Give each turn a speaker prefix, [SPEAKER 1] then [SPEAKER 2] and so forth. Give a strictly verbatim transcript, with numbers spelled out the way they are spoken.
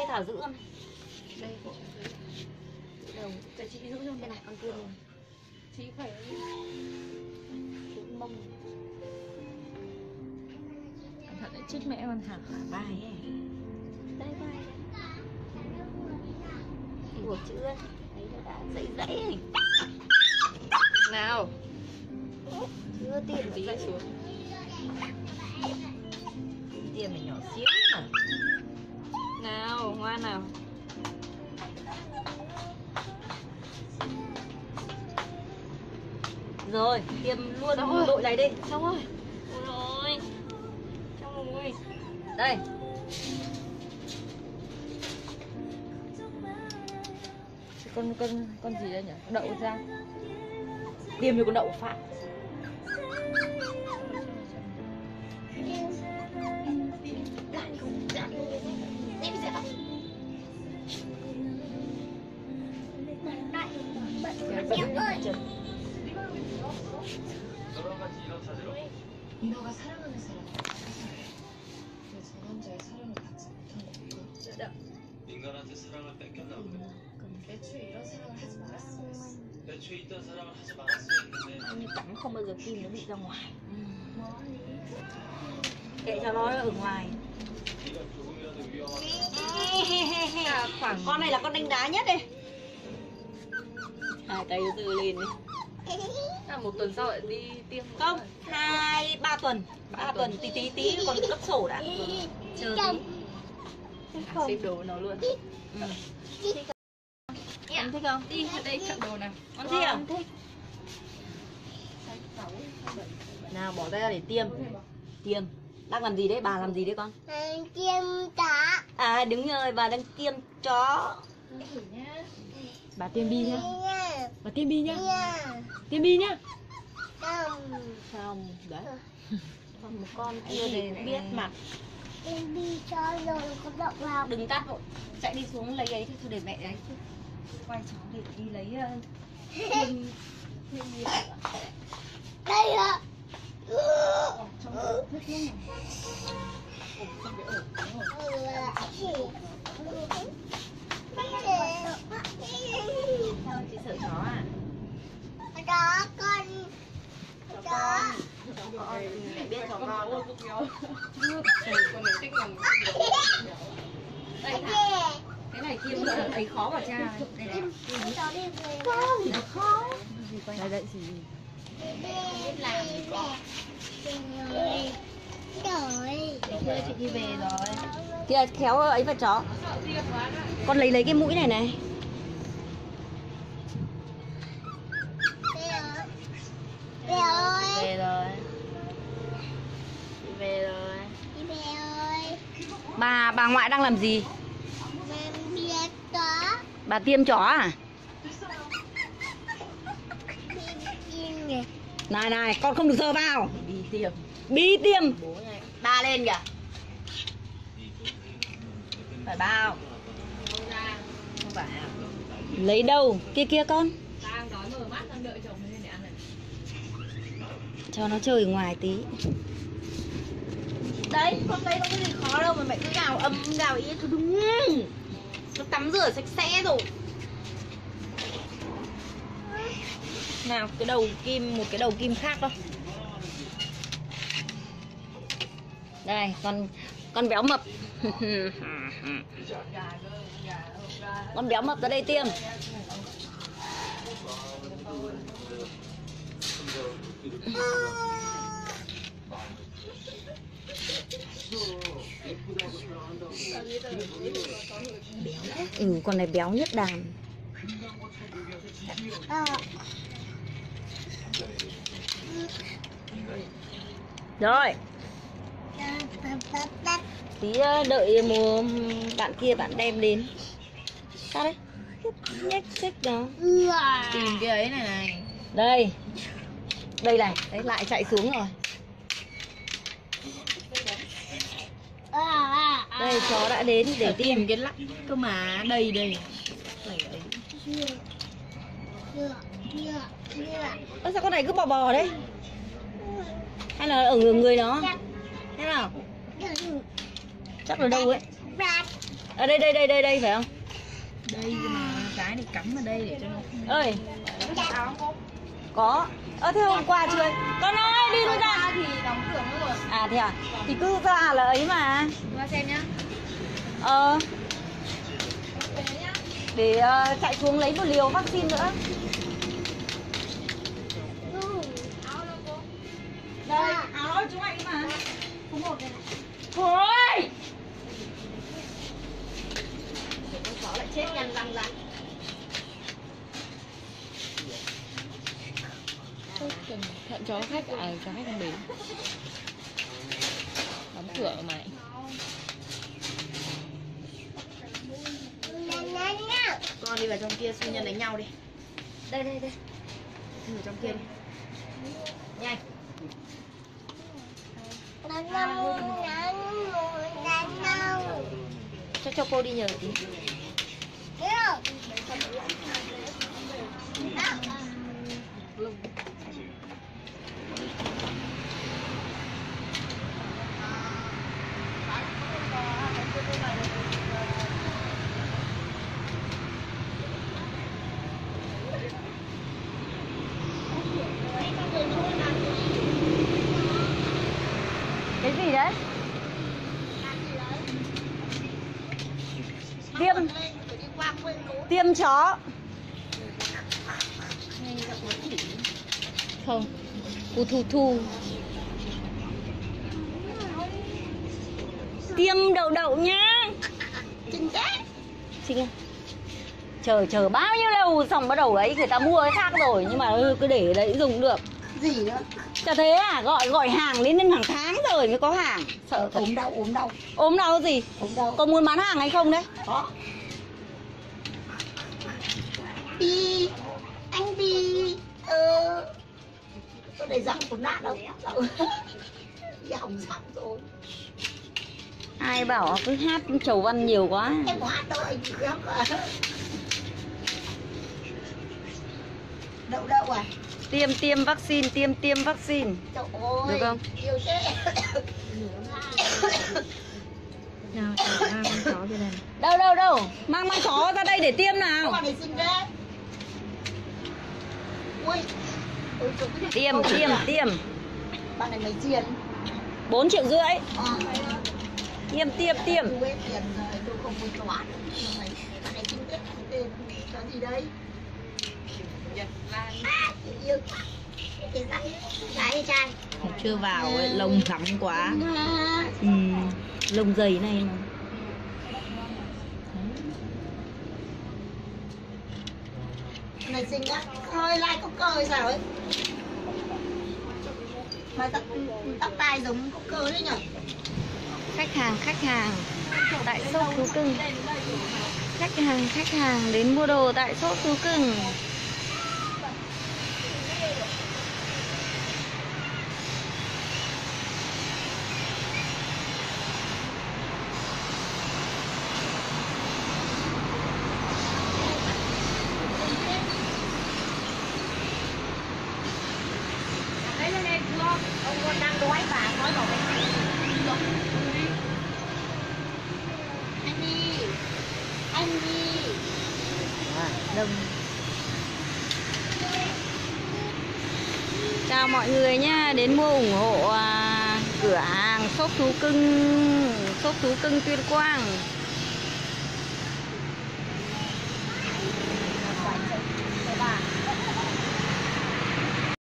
[SPEAKER 1] đây Thảo giữ không?
[SPEAKER 2] Đây
[SPEAKER 1] Đầu cho chị giữ cho bên này con kia luôn.
[SPEAKER 2] chị phải
[SPEAKER 1] Giữ mông.
[SPEAKER 2] cẩn thận lại chích mẹ con Thảo.
[SPEAKER 1] Vai ấy. Đây vai. Buộc chữ ấy. Đấy nó đã dậy dậy.
[SPEAKER 2] Nào.
[SPEAKER 1] Chưa tiền
[SPEAKER 2] Tí lại xuống.
[SPEAKER 1] Tiền phải nhỏ xíu mà.
[SPEAKER 2] Nào, ngoan nào.
[SPEAKER 1] Rồi, tiêm luôn
[SPEAKER 2] Xong rồi.
[SPEAKER 1] đội này đi.
[SPEAKER 2] Xong rồi.
[SPEAKER 1] Ôi rồi.
[SPEAKER 2] Xong rồi.
[SPEAKER 1] Đây.
[SPEAKER 2] Con con con gì đây nhỉ? Đậu ra.
[SPEAKER 1] Tiêm cho con đậu phạ.
[SPEAKER 3] 민호가 사랑하는 사람을 왜 저 남자의 사랑을 받지 못한 걸까?
[SPEAKER 4] 인간한테 사랑을 뺏겼나 보네.
[SPEAKER 3] 애초에 이런 사랑을 하지 말았어야 했어.
[SPEAKER 4] 애초에 있던 사랑을 하지 말았어야 했는데
[SPEAKER 1] Nhưng cắn không bao giờ kim nó bị ra ngoài. Kệ cho nó ở ngoài.
[SPEAKER 4] 네가 조금이라도 위험하면
[SPEAKER 1] À, khoảng con này là con đánh đá nhất đây. Hai tay dư lên đi.
[SPEAKER 2] À, một tuần sau lại đi tiêm.
[SPEAKER 1] Không, hai ba tuần, ba tuần tí tí tí còn cấp sổ đã. Chờ tí.
[SPEAKER 2] Xếp đồ nó luôn.
[SPEAKER 1] Ừ. Em thích không?
[SPEAKER 2] Đi ở đây chọn đồ nào.
[SPEAKER 1] Con thích à? Nào bỏ tay ra để tiêm. Tiêm. Đang làm gì đấy? Bà làm gì đấy con?
[SPEAKER 5] Tiêm chó.
[SPEAKER 1] À đúng rồi, bà đang tiêm chó.
[SPEAKER 2] Bà tiêm bi nhá.
[SPEAKER 5] Nha.
[SPEAKER 2] Bà tiêm bi nhá.
[SPEAKER 5] Nha.
[SPEAKER 2] Tiêm bi nhá.
[SPEAKER 5] Không.
[SPEAKER 1] Không, đấy. Còn một con kia thì cũng biết mặt.
[SPEAKER 5] Em đi cho rồi có động vào.
[SPEAKER 1] Đừng tắt vội. Chạy đi xuống lấy ấy thôi, thôi để mẹ đấy. Quay cháu để đi lấy uh, thêm, thêm gì nữa.
[SPEAKER 5] Đây ạ.
[SPEAKER 1] Trong nước nước này. Ồ, trong cái ổ. Đúng rồi. Sao chị sợ chó à?
[SPEAKER 5] Đó con. Đó.
[SPEAKER 1] Chó con. Mẹ biết chó con không?
[SPEAKER 2] Con này thích làm
[SPEAKER 1] Đây Thảo. Cái này tiêm nữa ấy khó vào cha. Đây này.
[SPEAKER 5] Cháu đi về. Con. Khó.
[SPEAKER 2] đây đây gì?
[SPEAKER 5] Biết làm gì con. Rồi. Rồi.
[SPEAKER 1] Chưa chị đi về rồi. Kia khéo ấy vào chó. Con lấy lấy cái mũi này này.
[SPEAKER 5] Về rồi.
[SPEAKER 1] Về rồi. Đi về rồi.
[SPEAKER 5] Đi về rồi.
[SPEAKER 1] Bà bà ngoại đang làm gì?
[SPEAKER 5] Em biết đó.
[SPEAKER 1] Bà tiêm chó à?
[SPEAKER 5] Chim nè.
[SPEAKER 1] Này này, con không được sờ vào.
[SPEAKER 2] Đi tiêm.
[SPEAKER 1] Bi tiêm. Ba lên kìa. Phải bao.
[SPEAKER 2] Không phải à?
[SPEAKER 1] Lấy đâu? Kia kia con.
[SPEAKER 2] Đang đói mở mắt đang đợi chồng lên để ăn này.
[SPEAKER 1] Cho nó chơi ở ngoài tí. Đấy, con thấy có cái gì khó đâu mà mẹ cứ gào ầm gào ý thôi đúng. Nó tắm rửa sạch sẽ rồi. Nào, cái đầu kim, một cái đầu kim khác đâu. Đây, con con béo mập. Con béo mập ra đây tiêm. Ừ, con này béo nhất đàn.
[SPEAKER 5] Ờ.
[SPEAKER 1] Rồi. Tí đợi một bạn kia bạn đem đến. Sao đấy? Nhách xích đó.
[SPEAKER 2] Tìm cái ấy này này.
[SPEAKER 1] Đây. Đây này, đấy lại chạy xuống rồi. Đây chó đã đến để
[SPEAKER 2] Để
[SPEAKER 1] tiêm.
[SPEAKER 2] tìm cái lắc cơ mà đây đây. Này ấy.
[SPEAKER 1] Ơ sao con này cứ bò bò đấy? Hay là ở người người nó? Thế nào? Chắc là đâu ấy? Ở đây đây đây đây đây phải không?
[SPEAKER 2] Đây mà cái này cắm vào đây để cho nó
[SPEAKER 1] Ơi. Có. Ơ thế hôm qua chưa? Con ơi đi thôi ra.
[SPEAKER 2] thì đóng cửa mất rồi.
[SPEAKER 1] À thế à? Thì cứ ra là ấy mà.
[SPEAKER 2] Qua xem nhá.
[SPEAKER 1] Ờ. Để uh, chạy xuống lấy một liều vaccine nữa. Đây, áo chúng anh mà. Số một đây này. Thôi. Con chó lại chết nhăn răng ra.
[SPEAKER 2] Thận chó khách à, chó khách không đến. Đóng cửa mày.
[SPEAKER 1] Con đi vào trong kia siêu nhân đánh nhau đi. Đây đây đây. Đi vào trong kia đi. Nhanh. Cho cho cô đi nhờ tí. Cái gì đấy? Tiêm Tiêm chó.
[SPEAKER 2] Không. Cô Thu Thu.
[SPEAKER 1] Tiêm đậu đậu nhá.
[SPEAKER 5] Chính xác.
[SPEAKER 1] Xin em. Chờ chờ bao nhiêu lâu xong bắt đầu ấy người ta mua cái khác rồi nhưng mà cứ để ở đấy dùng được.
[SPEAKER 5] Gì nữa?
[SPEAKER 1] Chả thế à, gọi gọi hàng đến đến hàng tháng rồi mới có hàng. Sợ thật.
[SPEAKER 5] Ốm đau, ốm đau.
[SPEAKER 1] Ốm đau gì?
[SPEAKER 5] Ốm đau.
[SPEAKER 1] Có muốn bán hàng hay không đấy?
[SPEAKER 5] Có. Đi. Anh đi. Ờ. Tôi để răng cũng nát đâu. Dòng sẵn rồi.
[SPEAKER 1] Ai bảo cứ hát chầu văn nhiều quá.
[SPEAKER 5] Em có hát đâu anh chị hát mà. Đậu đậu à?
[SPEAKER 1] Tiêm tiêm vaccine, tiêm tiêm vaccine.
[SPEAKER 5] Trời ơi.
[SPEAKER 1] Được không?
[SPEAKER 5] Yêu thế.
[SPEAKER 2] Nào, chào ba con chó đây này.
[SPEAKER 1] Đâu đâu đâu, mang mang chó ra đây để tiêm nào.
[SPEAKER 5] Bạn này xinh thế. Ui. Ôi, trời ơi.
[SPEAKER 1] Tiêm tiêm tiêm.
[SPEAKER 5] Bạn này mấy tiền?
[SPEAKER 1] Bốn triệu rưỡi.
[SPEAKER 5] Ờ.
[SPEAKER 1] Tiêm tiêm tiêm.
[SPEAKER 5] Tôi biết tiền rồi, tôi không muốn cho bạn. Bạn này xinh thế, tên cái gì đây? Nhật Lan. À, chị yêu. Cái rắn. Gái trai.
[SPEAKER 2] Chưa vào ấy, lông rắn quá.
[SPEAKER 1] Ừ, lông dày này mà.
[SPEAKER 5] Này xinh á, hơi like có cơ sao ấy. Mà tóc, tóc tai giống có cơ đấy nhở.
[SPEAKER 1] Khách hàng khách hàng tại shop thú cưng. Khách hàng khách hàng đến mua đồ tại shop thú cưng.
[SPEAKER 5] Ông con đang đói bà nói bảo mày ăn. Anh đi. Anh đi.
[SPEAKER 1] À, đông. Chào mọi người nha, đến mua ủng hộ à, cửa hàng shop thú cưng, shop thú cưng Tuyên Quang.